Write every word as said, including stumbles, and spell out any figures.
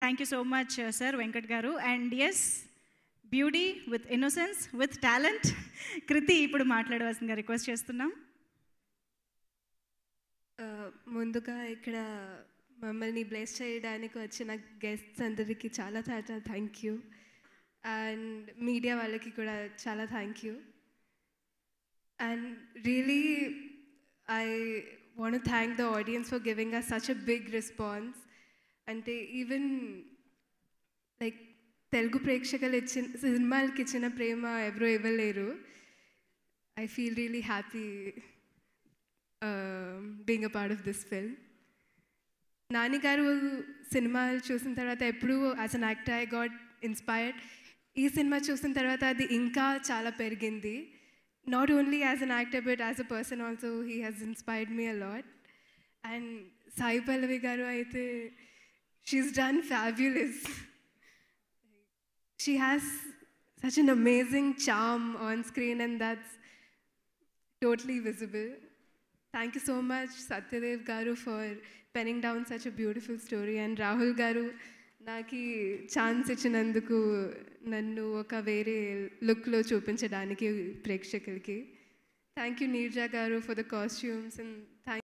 Thank you so much sir Venkat గారు. And yes, beauty with innocence with talent Kriti ఇప్పుడు మాట్లాడవలసిందిగా request చేస్తున్నాం. ముందుగా ఇక్కడ మమ్మల్ని బ్లెస్ చేయడానికి వచ్చిన గెస్ట్స్ అందరికీ చాలా చాలా థ్యాంక్ యూ. అండ్ మీడియా వాళ్ళకి కూడా చాలా thank you. And really I want to thank the audience for giving us such a big response. అంటే ఈవెన్ లైక్ తెలుగు ప్రేక్షకులు ఇచ్చిన సినిమాలకి ఇచ్చిన ప్రేమ ఎవరూ ఇవ్వలేరు. I feel really happy being a part of this film. నాన్నగారు సినిమాలు చూసిన తర్వాత ఎప్పుడు as an actor I got inspired. ఈ సినిమా చూసిన తర్వాత అది ఇంకా చాలా పెరిగింది. Not only as an actor but as a person also he has inspired me a lot. And Sai Pallavi గారు అయితే she's done fabulous. She has such an amazing charm on screen and that's totally visible. Thank you so much Satyadev garu for penning down such a beautiful story, and Rahul garu naki chance ichinanduku nannu oka vere look lo chupinchadaniki prekshakulki. Thank you Neerja garu for the costumes and